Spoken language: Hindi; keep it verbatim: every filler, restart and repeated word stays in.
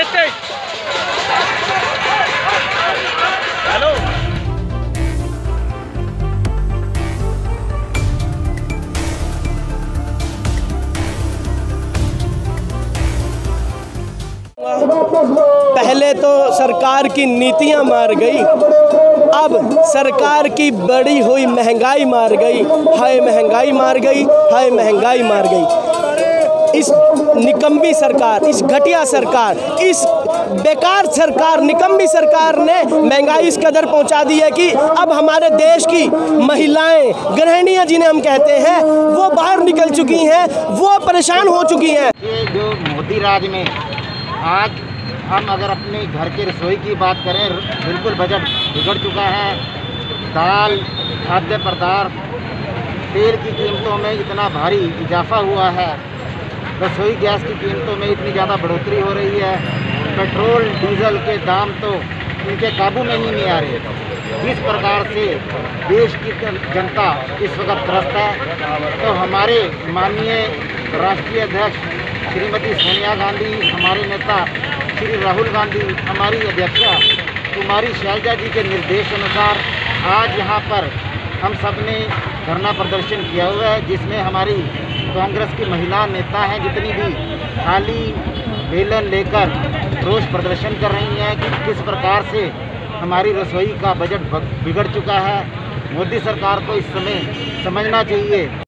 स्टेज। हेलो पहले तो सरकार की नीतियां मार गई, अब सरकार की बढ़ी हुई महंगाई मार गई। हाय महंगाई मार गई, हाय महंगाई मार गई। इस निकम्मी सरकार, इस घटिया सरकार, इस बेकार सरकार, निकम्मी सरकार ने महंगाई इस कदर पहुंचा दी है कि अब हमारे देश की महिलाएं, गृहिणियां जिन्हें हम कहते हैं, वो बाहर निकल चुकी हैं, वो परेशान हो चुकी हैं। ये जो मोदी राज में आज हम अगर अपने घर के रसोई की बात करें, बिल्कुल बजट बिगड़ चुका है। दाल, खाद्य पदार्थ, तेल की कीमतों में इतना भारी इजाफा हुआ है, रसोई गैस की कीमतों में इतनी ज़्यादा बढ़ोतरी हो रही है, पेट्रोल डीजल के दाम तो इनके काबू में ही नहीं आ रहे। जिस प्रकार से देश की जनता इस वक्त त्रस्त है, तो हमारे माननीय राष्ट्रीय अध्यक्ष श्रीमती सोनिया गांधी, हमारे नेता श्री राहुल गांधी, हमारी अध्यक्षा कुमारी शैलजा जी के निर्देश अनुसार आज यहाँ पर हम सब ने धरना प्रदर्शन किया हुआ है, जिसमें हमारी कांग्रेस की महिला नेता हैं जितनी भी थाली बेलन लेकर रोष प्रदर्शन कर रही हैं कि किस प्रकार से हमारी रसोई का बजट बिगड़ चुका है। मोदी सरकार को इस समय समझना चाहिए।